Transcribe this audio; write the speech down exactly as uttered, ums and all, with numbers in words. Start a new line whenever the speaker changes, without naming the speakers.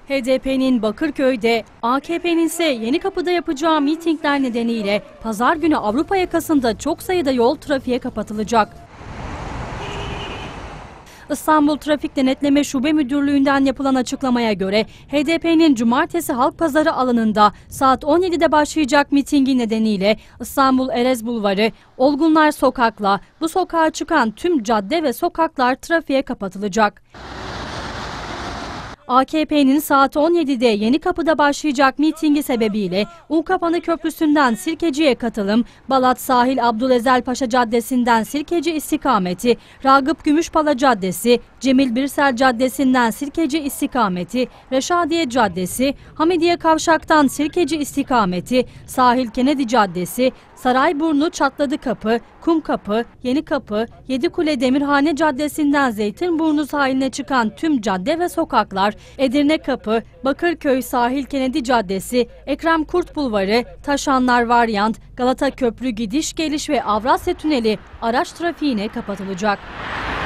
H D P'nin Bakırköy'de, A K P'nin ise Yenikapı'da yapacağı mitingler nedeniyle pazar günü Avrupa yakasında çok sayıda yol trafiğe kapatılacak. İstanbul Trafik Denetleme Şube Müdürlüğü'nden yapılan açıklamaya göre H D P'nin Cumartesi Halk Pazarı alanında saat on yedide başlayacak mitingi nedeniyle İstanbul Erez Bulvarı, Olgunlar Sokak'la bu sokağa çıkan tüm cadde ve sokaklar trafiğe kapatılacak. A K P'nin saat on yedide Yenikapı'da başlayacak mitingi sebebiyle Unkapanı Köprüsü'nden Sirkeci'ye katılım, Balat Sahil Abdülezel Paşa Caddesi'nden Sirkeci istikameti, Ragıp Gümüşpala Caddesi, Cemil Birsel Caddesi'nden Sirkeci istikameti, Reşadiye Caddesi, Hamidiye Kavşak'tan Sirkeci istikameti, Sahil Kennedy Caddesi, Sarayburnu Çatladıkapı, Kumkapı, Yenikapı, Yedikule Demirhane Caddesi'nden Zeytinburnu sahiline çıkan tüm cadde ve sokaklar, Edirne Kapı, Bakırköy Sahil Kennedy Caddesi, Ekrem Kurt Bulvarı, Taşanlar Varyant, Galata Köprü gidiş geliş ve Avrasya Tüneli araç trafiğine kapatılacak.